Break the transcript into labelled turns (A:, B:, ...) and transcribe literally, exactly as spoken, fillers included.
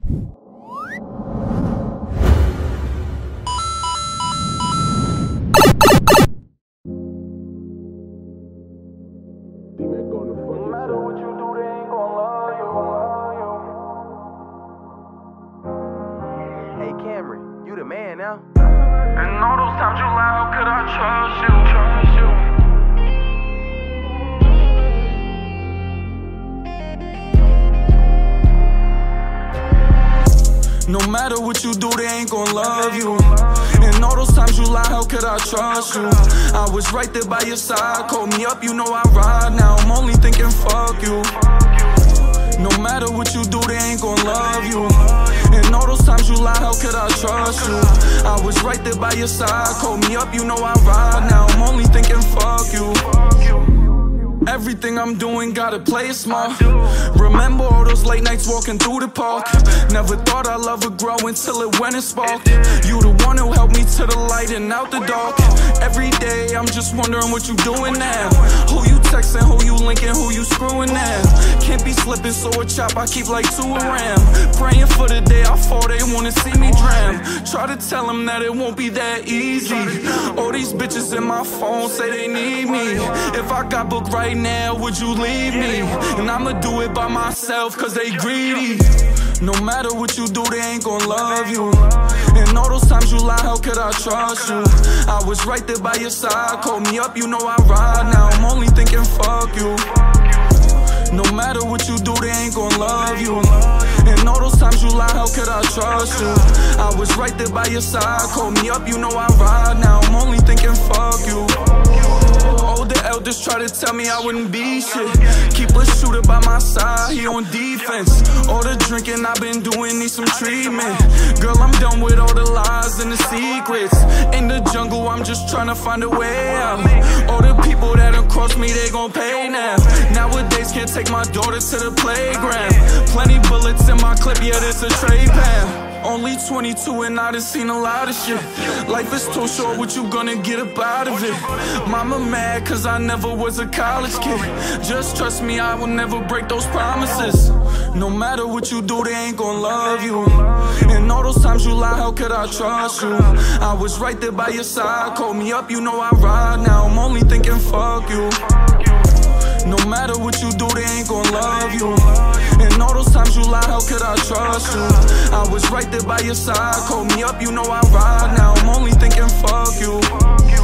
A: No matter what you do, they ain't gon' love you. Hey Cameron, you the man now. And all those times you lied, how could I trust you? Trust you.
B: No matter what you do, they ain't gon' love you. And all those times you lie, how could I trust you? I was right there by your side, call me up, you know I ride. Now I'm only thinking fuck you. No matter what you do, they ain't gon' love you. And all those times you lie, how could I trust you? I was right there by your side, call me up, you know I ride. Now I'm only thinking fuck you. Everything I'm doing, gotta play it smart. Remember all those late nights walking through the park. Never thought I'd love it grow until it went and sparked. You the one who helped me to the light and out the dark. Every day I'm just wondering what you doing now. Who you texting, who you linking, who you screwing now. Can't be slipping, so a chop I keep like two around. Praying for the day I fall, they wanna see me drown. Try to tell them that it won't be that easy. All these bitches in my phone say they need me. If I got booked right now, would you leave me? And I'ma do it by myself, cause they greedy. No matter what you do, they ain't gon' love you. And all those times you lie, how could I trust you? I was right there by your side, call me up, you know I ride. Now I'm only thinking fuck you. No matter what you do, they ain't gon' love you. And all those times you lie, how could I trust you? I was right there by your side, call me up, you know I ride. Now I'm only thinking fuck you. All the elders try to tell me I wouldn't be shit. Keep a shooter by my side, he on defense. All the drinking I've been doing needs some treatment. Girl, I'm done with all the lies and the secrets. In the jungle, I'm just trying to find a way out. All the people that done crossed me, they gon' pay now. Nowadays, can't take my daughter to the playground. Plenty bullets in my clip, yeah, this a trade pound. Only twenty-two and I done seen a lot of shit. Life is too short, what you gonna get up out of it? Mama mad cause I never was a college kid. Just trust me, I will never break those promises. No matter what you do, they ain't gon' love you. And all those times you lie, how could I trust you? I was right there by your side, call me up, you know I ride. Now I'm only thinking fuck you. No matter what you do, they ain't gon' love you. And all those times you lie, how could I trust you? I was right there by your side, call me up, you know I ride. Now I'm only thinking fuck you.